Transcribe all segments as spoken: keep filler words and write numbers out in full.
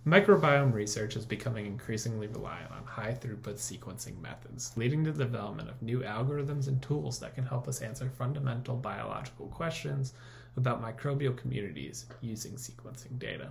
Microbiome research is becoming increasingly reliant on high-throughput sequencing methods, leading to the development of new algorithms and tools that can help us answer fundamental biological questions about microbial communities using sequencing data.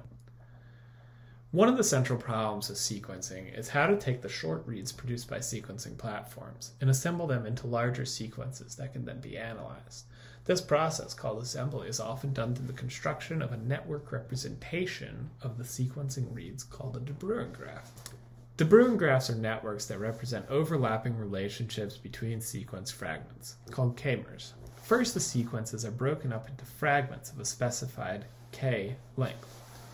One of the central problems with sequencing is how to take the short reads produced by sequencing platforms and assemble them into larger sequences that can then be analyzed. This process, called assembly, is often done through the construction of a network representation of the sequencing reads called a de Bruijn graph. De Bruijn graphs are networks that represent overlapping relationships between sequence fragments, called k-mers. First, the sequences are broken up into fragments of a specified k length.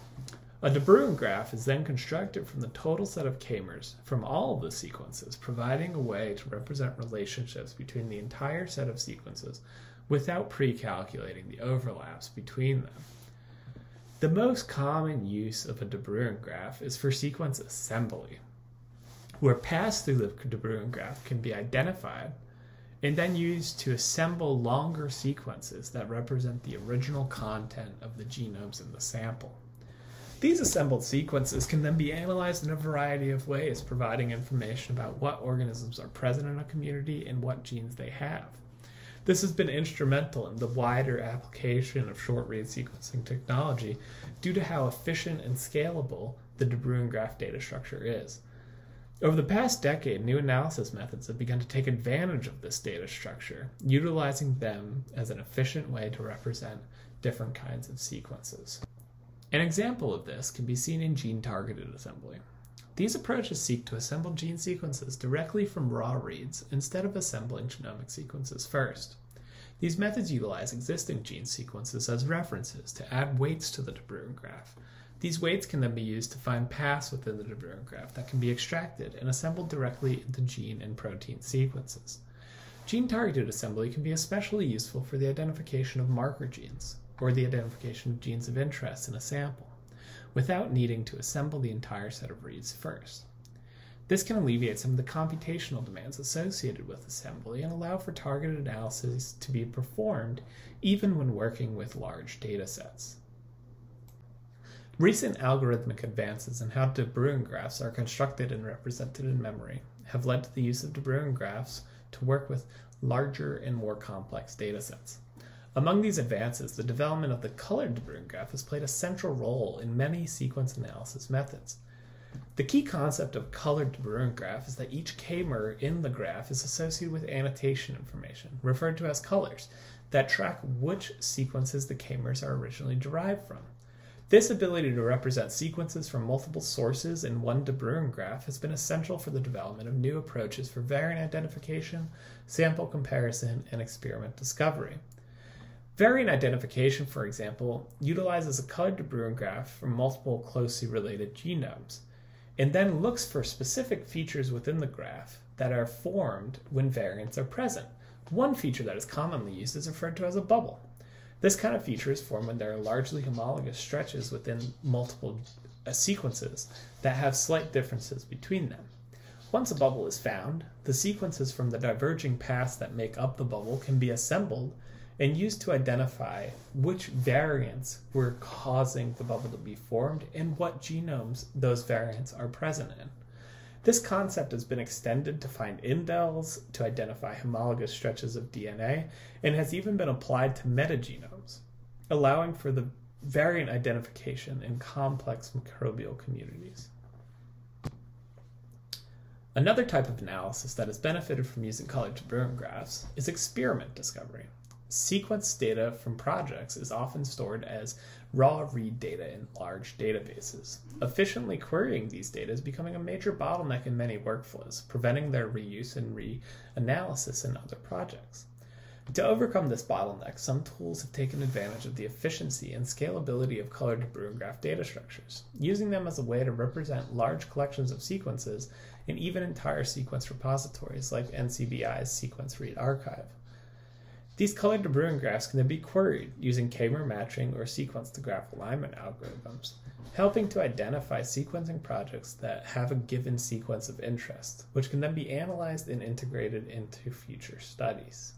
A de Bruijn graph is then constructed from the total set of k-mers from all of the sequences, providing a way to represent relationships between the entire set of sequences without pre-calculating the overlaps between them. The most common use of a de Bruijn graph is for sequence assembly, where paths through the de Bruijn graph can be identified and then used to assemble longer sequences that represent the original content of the genomes in the sample. These assembled sequences can then be analyzed in a variety of ways, providing information about what organisms are present in a community and what genes they have. This has been instrumental in the wider application of short-read sequencing technology due to how efficient and scalable the de Bruijn graph data structure is. Over the past decade, new analysis methods have begun to take advantage of this data structure, utilizing them as an efficient way to represent different kinds of sequences. An example of this can be seen in gene-targeted assembly. These approaches seek to assemble gene sequences directly from raw reads instead of assembling genomic sequences first. These methods utilize existing gene sequences as references to add weights to the de Bruijn graph. These weights can then be used to find paths within the de Bruijn graph that can be extracted and assembled directly into gene and protein sequences. Gene-targeted assembly can be especially useful for the identification of marker genes, or the identification of genes of interest in a sample, without needing to assemble the entire set of reads first. This can alleviate some of the computational demands associated with assembly and allow for targeted analysis to be performed even when working with large data sets. Recent algorithmic advances in how de Bruijn graphs are constructed and represented in memory have led to the use of de Bruijn graphs to work with larger and more complex data sets. Among these advances, the development of the colored de Bruijn graph has played a central role in many sequence analysis methods. The key concept of colored de Bruijn graph is that each k-mer in the graph is associated with annotation information, referred to as colors, that track which sequences the k-mers are originally derived from. This ability to represent sequences from multiple sources in one de Bruijn graph has been essential for the development of new approaches for variant identification, sample comparison, and experiment discovery. Variant identification, for example, utilizes a colored de Bruijn graph from multiple closely related genomes, and then looks for specific features within the graph that are formed when variants are present. One feature that is commonly used is referred to as a bubble. This kind of feature is formed when there are largely homologous stretches within multiple uh, sequences that have slight differences between them. Once a bubble is found, the sequences from the diverging paths that make up the bubble can be assembled and used to identify which variants were causing the bubble to be formed and what genomes those variants are present in. This concept has been extended to find indels, to identify homologous stretches of D N A, and has even been applied to metagenomes, allowing for the variant identification in complex microbial communities. Another type of analysis that has benefited from using colored de Bruijn graphs is experiment discovery. Sequence data from projects is often stored as raw read data in large databases. Efficiently querying these data is becoming a major bottleneck in many workflows, preventing their reuse and reanalysis in other projects. To overcome this bottleneck, some tools have taken advantage of the efficiency and scalability of colored de Bruijn graph data structures, using them as a way to represent large collections of sequences and even entire sequence repositories like N C B I's Sequence Read Archive. These colored de Bruijn graphs can then be queried using k-mer matching or sequence-to-graph alignment algorithms, helping to identify sequencing projects that have a given sequence of interest, which can then be analyzed and integrated into future studies.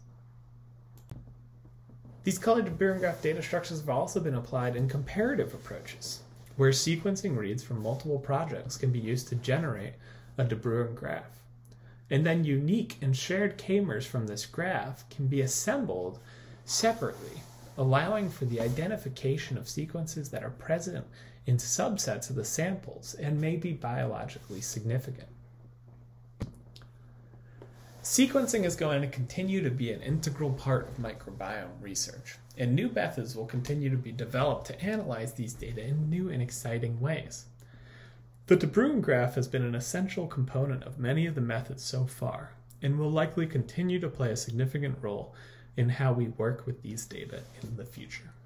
These colored de Bruijn graph data structures have also been applied in comparative approaches. where sequencing reads from multiple projects can be used to generate a de Bruijn graph. And then unique and shared k-mers from this graph can be assembled separately, allowing for the identification of sequences that are present in subsets of the samples and may be biologically significant. Sequencing is going to continue to be an integral part of microbiome research, and new methods will continue to be developed to analyze these data in new and exciting ways. The de Bruijn graph has been an essential component of many of the methods so far, and will likely continue to play a significant role in how we work with these data in the future.